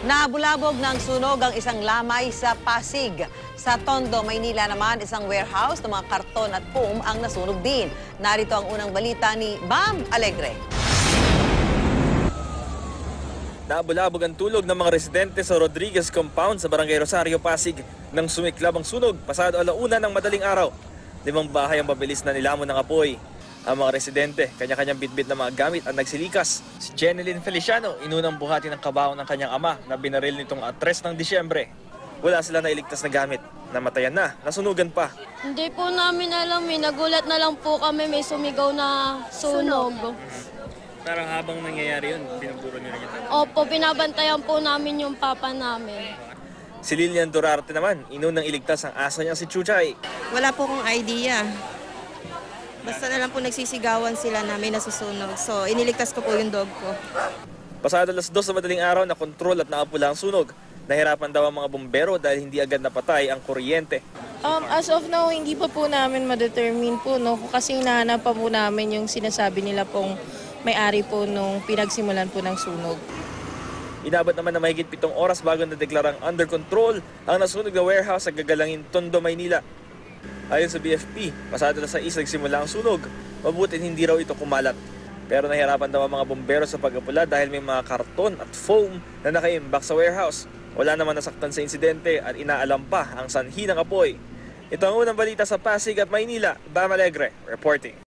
Nabulabog ng sunog ang isang lamay sa Pasig. Sa Tondo, Maynila naman, isang warehouse ng mga karton at foam ang nasunog din. Narito ang unang balita ni Bam Alegre. Nabulabog ang tulog ng mga residente sa Rodriguez Compound sa Barangay Rosario, Pasig nang sumiklab ang sunog pasado 1:00 ng madaling araw. 5 bahay ang mabilis na nilamon ng apoy. Ang mga residente, kanya-kanyang bitbit na mga gamit ang nagsilikas. Si Jeneline Feliciano, inunang buhati ng kabaong ng kanyang ama na binaril nitong 3 ng Disyembre. Wala sila nailigtas na gamit. Namatayan na, nasunugan pa. Hindi po namin alam, nagulat na lang po kami, may sumigaw na sunog. Parang habang nangyayari yun, pinupuro niyo rin ito? Opo, binabantayan po namin yung papa namin. Si Lilian Durarte naman, inunang iligtas ang aso niya si Chuchay. Wala po akong idea. Basta na lang po nagsisigawan sila na may nasusunog. So, iniligtas ko po yung dog ko. Pasado 2:00 sa madaling araw na kontrol at nakapula ang sunog. Nahirapan daw ang mga bumbero dahil hindi agad napatay ang kuryente. As of now, hindi pa po namin ma-determine po, no? Kasi hinahanap pa po namin yung sinasabi nila pong may-ari po nung pinagsimulan po ng sunog. Inabot naman na mahigit 7 oras bago nadeklarang under control ang nasunog na warehouse sa Gagalangin, Tondo, Maynila. Ayon sa BFP, pasado na 6 nagsimula ang sunog. Mabuti hindi raw ito kumalat. Pero nahirapan daw ang mga bumbero sa pag-apula dahil may mga karton at foam na nakaimbak sa warehouse. Wala naman nasaktan sa insidente at inaalam pa ang sanhi ng apoy. Ito ang unang balita sa Pasig at Maynila. Bam Alegre, reporting.